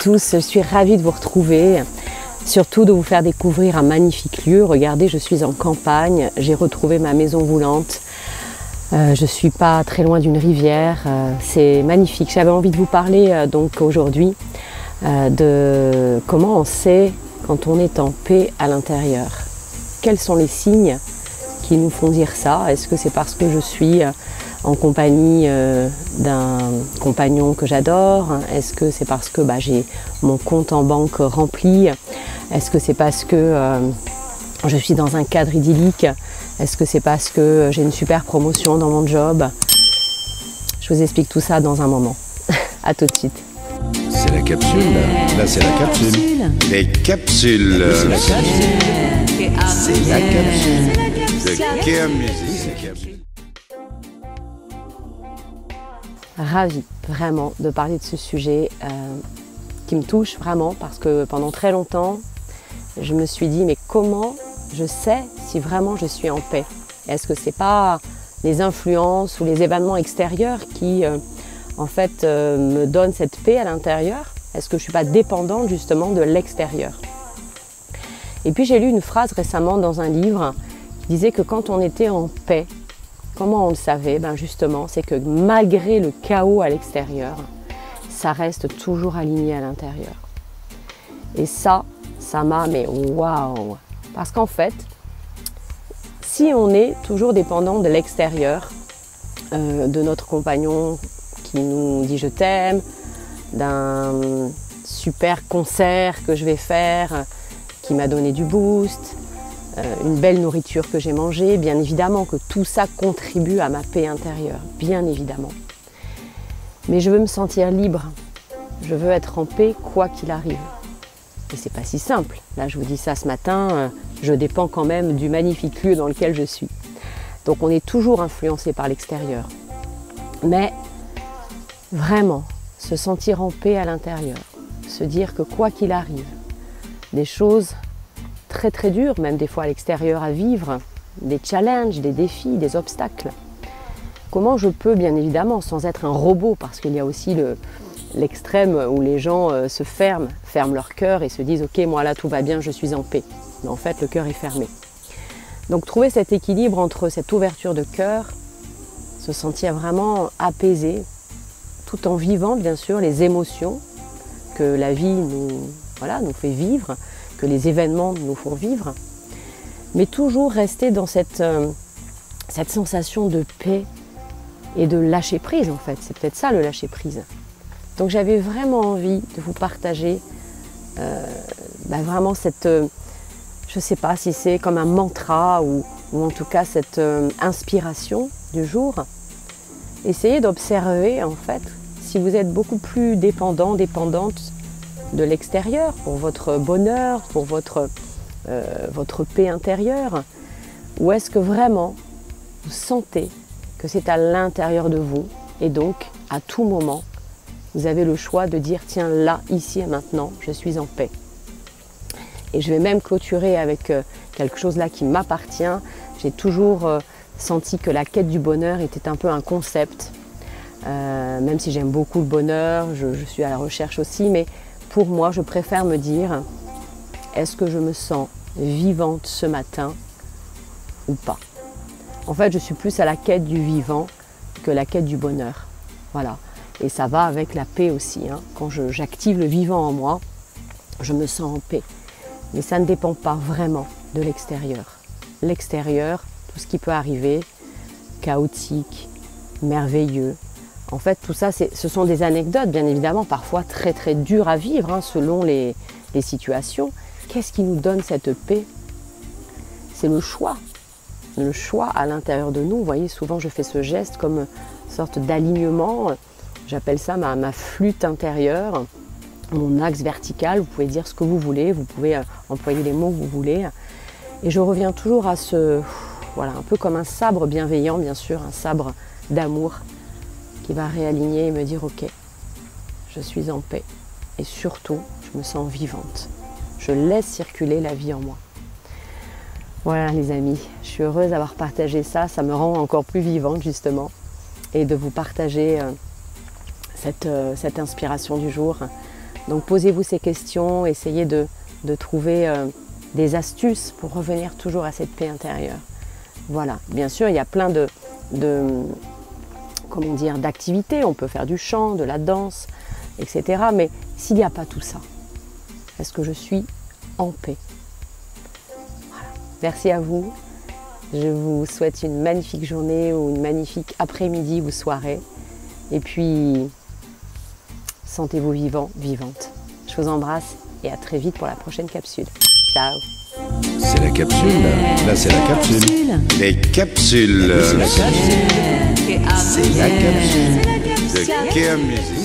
tous, je suis ravie de vous retrouver, surtout de vous faire découvrir un magnifique lieu. Regardez, je suis en campagne, j'ai retrouvé ma maison roulante, je ne suis pas très loin d'une rivière, c'est magnifique. J'avais envie de vous parler donc aujourd'hui de comment on sait quand on est en paix à l'intérieur. Quels sont les signes qui nous font dire ça? Est-ce que c'est parce que je suis en compagnie d'un compagnon que j'adore? Est-ce que c'est parce que j'ai mon compte en banque rempli? Est-ce que c'est parce que je suis dans un cadre idyllique? Est-ce que c'est parce que j'ai une super promotion dans mon job? Je vous explique tout ça dans un moment. À tout de suite. C'est la capsule. Là, c'est la capsule. Les capsules. C'est la capsule. C'est la capsule. De Kéa Musique. Ravie vraiment de parler de ce sujet qui me touche vraiment parce que pendant très longtemps, je me suis dit mais comment je sais si vraiment je suis en paix? Est-ce que c'est pas les influences ou les événements extérieurs qui en fait me donnent cette paix à l'intérieur? Est-ce que je ne suis pas dépendante justement de l'extérieur? Et puis j'ai lu une phrase récemment dans un livre qui disait que quand on était en paix, comment on le savait? Justement, c'est que malgré le chaos à l'extérieur, ça reste toujours aligné à l'intérieur. Et ça m'a, mais waouh! Parce qu'en fait, si on est toujours dépendant de l'extérieur, de notre compagnon qui nous dit je t'aime, d'un super concert que je vais faire qui m'a donné du boost, une belle nourriture que j'ai mangée, bien évidemment que tout ça contribue à ma paix intérieure, bien évidemment. Mais je veux me sentir libre, je veux être en paix quoi qu'il arrive. Et c'est pas si simple, là je vous dis ça ce matin, je dépends quand même du magnifique lieu dans lequel je suis. Donc on est toujours influencé par l'extérieur. Mais vraiment, se sentir en paix à l'intérieur, se dire que quoi qu'il arrive, des choses très très dures, même des fois à l'extérieur à vivre, des challenges, des défis, des obstacles. Comment je peux, bien évidemment, sans être un robot, parce qu'il y a aussi l'extrême où les gens se ferment leur cœur et se disent « Ok, moi là tout va bien, je suis en paix ». Mais en fait, le cœur est fermé. Donc trouver cet équilibre entre cette ouverture de cœur, se sentir vraiment apaisé, tout en vivant bien sûr les émotions que la vie nous fait vivre, que les événements nous font vivre, mais toujours rester dans cette sensation de paix et de lâcher prise en fait. C'est peut-être ça le lâcher prise. Donc j'avais vraiment envie de vous partager vraiment cette, je ne sais pas si c'est comme un mantra ou en tout cas cette inspiration du jour. Essayez d'observer en fait si vous êtes beaucoup plus dépendante de l'extérieur pour votre bonheur, pour votre paix intérieure, ou est-ce que vraiment vous sentez que c'est à l'intérieur de vous et donc à tout moment vous avez le choix de dire tiens là, ici et maintenant, je suis en paix. Et je vais même clôturer avec quelque chose là qui m'appartient. J'ai toujours senti que la quête du bonheur était un peu un concept, même si j'aime beaucoup le bonheur, je suis à la recherche aussi, mais pour moi, je préfère me dire est-ce que je me sens vivante ce matin ou pas? En fait, je suis plus à la quête du vivant que la quête du bonheur. Voilà. Et ça va avec la paix aussi. Quand j'active le vivant en moi, je me sens en paix. Mais ça ne dépend pas vraiment de l'extérieur. L'extérieur, tout ce qui peut arriver, chaotique, merveilleux. En fait, tout ça, ce sont des anecdotes, bien évidemment, parfois très très dures à vivre, selon les situations. Qu'est-ce qui nous donne cette paix? C'est le choix. Le choix à l'intérieur de nous. Vous voyez, souvent je fais ce geste comme une sorte d'alignement. J'appelle ça ma flûte intérieure, mon axe vertical. Vous pouvez dire ce que vous voulez, vous pouvez employer les mots que vous voulez. Et je reviens toujours à un peu comme un sabre bienveillant, bien sûr, un sabre d'amour qui va réaligner et me dire ok, je suis en paix et surtout je me sens vivante. Je laisse circuler la vie en moi. Voilà les amis, je suis heureuse d'avoir partagé ça, ça me rend encore plus vivante justement et de vous partager cette inspiration du jour Donc posez-vous ces questions, essayez de trouver des astuces pour revenir toujours à cette paix intérieure. Voilà, bien sûr, il y a plein comment dire, d'activités, on peut faire du chant, de la danse, etc. Mais s'il n'y a pas tout ça, est-ce que je suis en paix? Voilà. Merci à vous. Je vous souhaite une magnifique journée ou une magnifique après-midi ou soirée. Et puis, sentez-vous vivant, vivante. Je vous embrasse et à très vite pour la prochaine capsule. Ciao. C'est la capsule. Là, c'est la capsule. Les capsules. C'est la capsule. C'est la capsule de Kéa Musique.